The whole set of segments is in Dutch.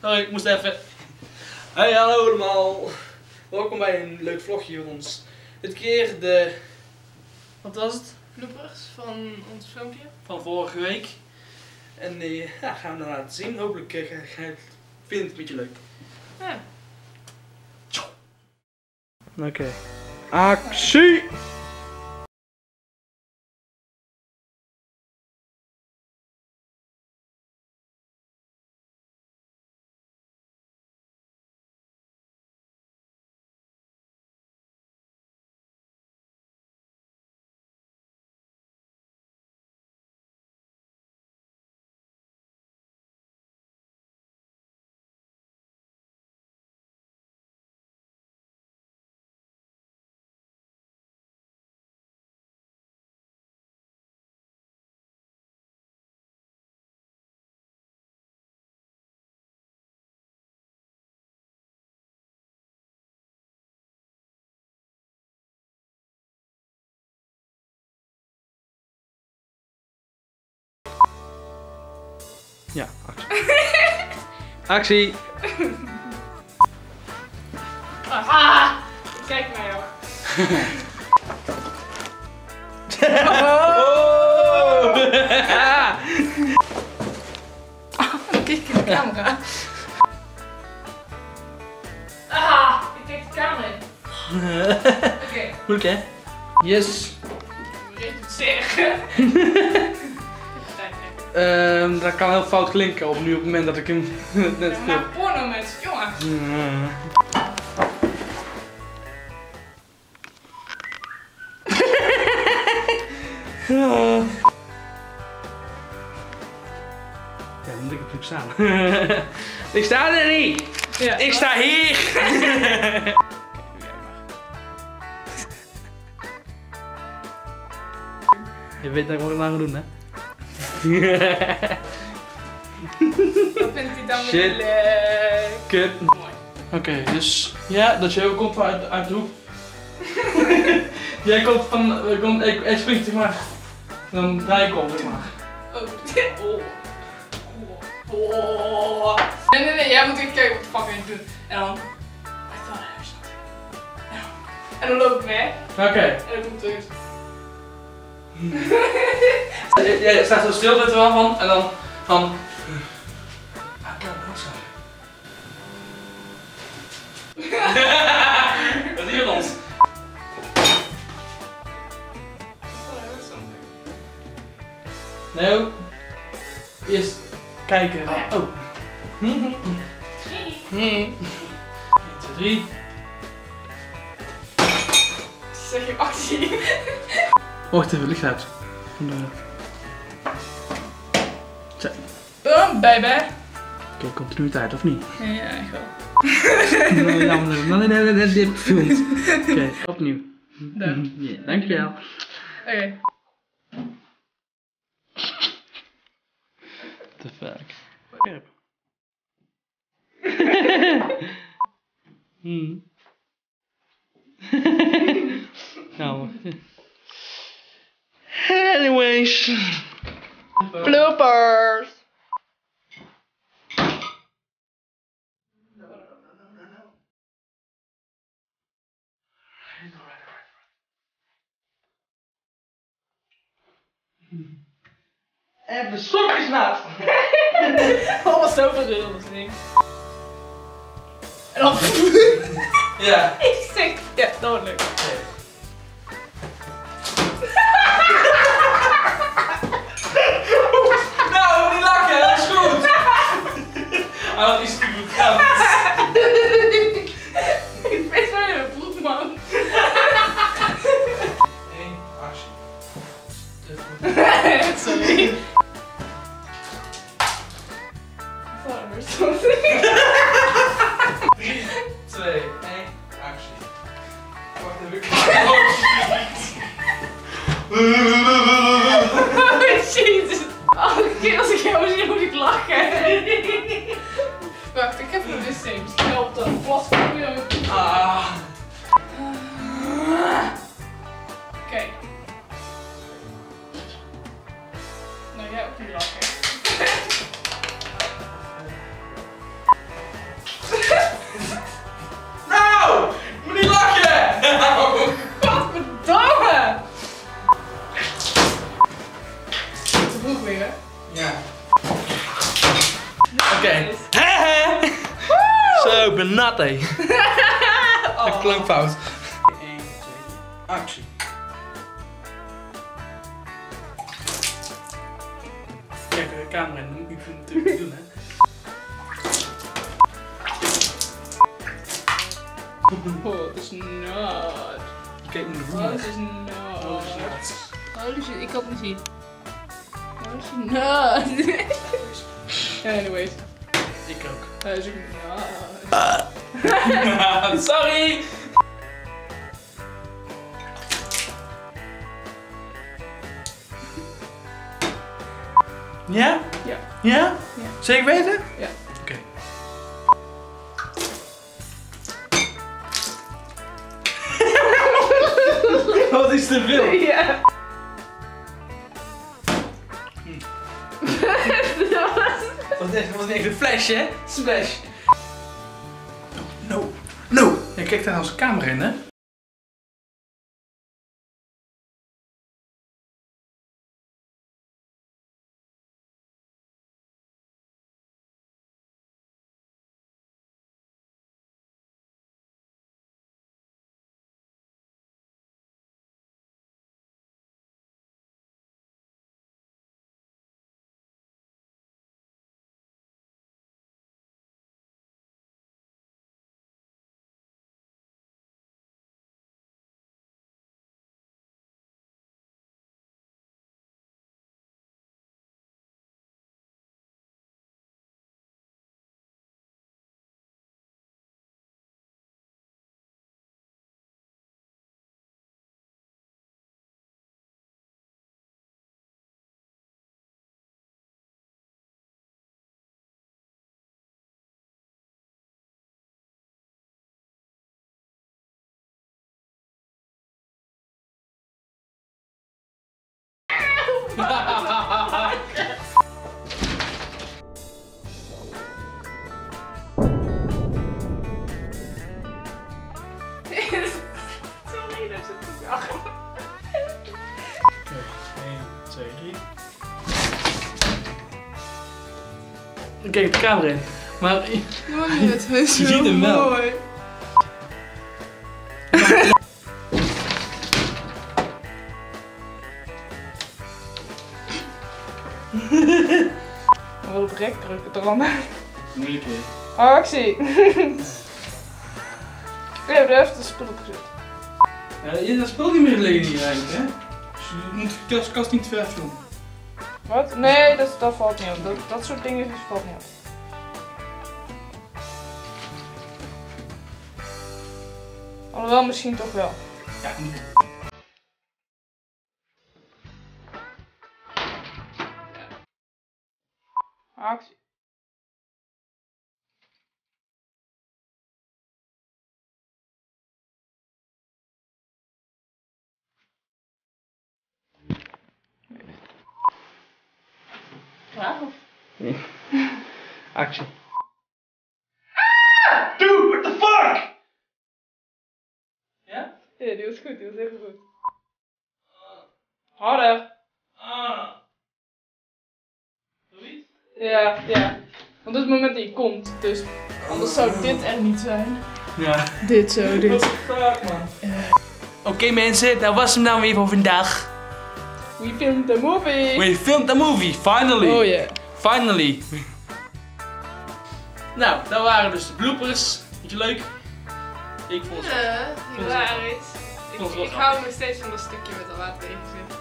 Sorry, ik moest even. Hey, hallo allemaal. Welkom bij een leuk vlogje van ons. Dit keer de... Wat was het? Bloopers van ons filmpje. Van vorige week. En ja, gaan we dan laten zien. Hopelijk vind het een beetje leuk. Ja. Oké. Actie! Ja, actie. Actie. Kijk naar jou. Oh! Ik kijk in de camera. Ik kijk de camera in. Oké. Moeilijk hè? Yes. Moet je het zeggen? Dat kan heel fout klinken op nu op het moment dat ik hem net Ja, maar porno mensen, jongen. Ja, dan moet ik natuurlijk staan. Ik sta er niet! Ja, Ik sta hier! Je weet dat ik wat ik nou ga doen, hè? Dat vindt hij dan Shit. weer leuk. Kut. Mooi. Oké, dus ja, dat je ook komt uit de hoek. Jij komt van, hij springt zeg maar, dan draai ik om zeg maar. Oh. Nee, jij moet even kijken wat de fuck je doen. En dan... I thought I heard something. En dan loop ik weg. Oké. En dan kom ik terug. Jij staat zo stil, weet je wel, van, en dan van... Wat is hier ons? Nee, ook. Eerst kijken. Oh. 1, 2, 3. Zeg je actie? Wacht even, licht uit. Zo. Boom, baby. Oké, continuïteit of niet? Ja, echt wel. Nee, dit filmt. Oké, opnieuw. Dank. Ja, dankjewel. Oké. The fuck. Scherp. Nou. Anyways. Bloopers. En de sok is nat. Oh, wat zo verdeeld dat ding. En dan... Ja. Ik zeg... Ja, dat wordt leuk. Nou, niet lachen, dat is goed. Hij had iets te goed gaan. Ik ben zo in mijn broek, man. 1, actie. Sorry. I thought I heard something. 3, 2, 1, actie. Wacht even. Oh, jezus. Elke keer als ik jou zie moet ik lachen. Wacht, ik heb een wc. Misschien helpt dat. Plas van je. Oké. Nou, jij ook niet lachen. hé. Dat klonk fout. 1, 2, actie. Kijk, de camera in, dat moet ik natuurlijk doen, hè. Oh, het is nat. Kijk naar de Oh, roem. het is nat. Oh, shit. Holy shit, ik kan het niet zien. Holy shit, nat. Ja, anyways. Ik ook. Hij is ook nat. Sorry! Ja? Ja. Ja? Ja. Zeker weten? Ja. Oké. Wat is te veel? Ja. Dat was niet echt een flash, hè? Splash. No. No. Ja, kijk daar als camera in, hè? Sorry, daar zit ik achter. Oké, 1, 2, 3. Dan kijk de camera in. Maar Mooi, het is Je ziet hem wel. mooi. Wat op rek drukken er dan. moeilijk hè. Actie! Ik heb er even de spul op gezet. Dat speelt niet meer liggen hier eigenlijk, hè? Dus je moet de kast niet te ver doen. Wat? Nee, dat valt niet op. Dat soort dingen valt niet op. Alhoewel, misschien toch wel. Ja, niet. Actie. Klaar of? Nee. Actie. Dude, what the fuck? Ja? Ja, die was goed, die was echt goed. Harder. Zoiets? Ja. Want het moment dat je komt, dus anders zou dit er niet zijn. Ja. Dit zo, What dit. the fuck, man? Oké mensen, dat was hem nou weer voor vandaag. We filmed the movie. We filmed a movie, finally. Oh yeah. Finally. Nou, dat waren dus de bloopers. Vond je leuk? Ik vond het. Ja, hilarisch. vond het wel Ik hou nog steeds van dat stukje met de water in zit.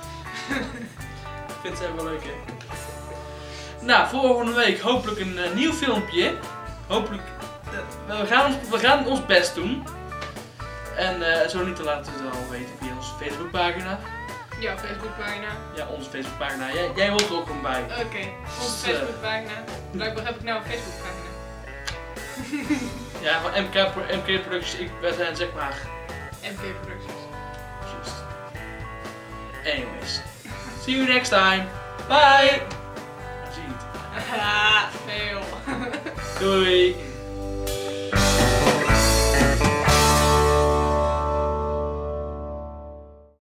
Ik vind het wel leuk, hè? Nou, volgende week hopelijk een nieuw filmpje. Hopelijk. We gaan ons best doen. En zo niet te laten we het al weten via onze Facebookpagina. Ja, Facebookpagina. Ja, onze Facebookpagina. Jij hoort er ook gewoon bij. Oké, onze Facebookpagina. Blijkbaar heb ik nou een Facebookpagina. Ja, van MK Productions. Wij zijn zeg maar. MK Productions. Just. Anyways. See you next time. Bye. Zie je niet. Haha, veel. Doei.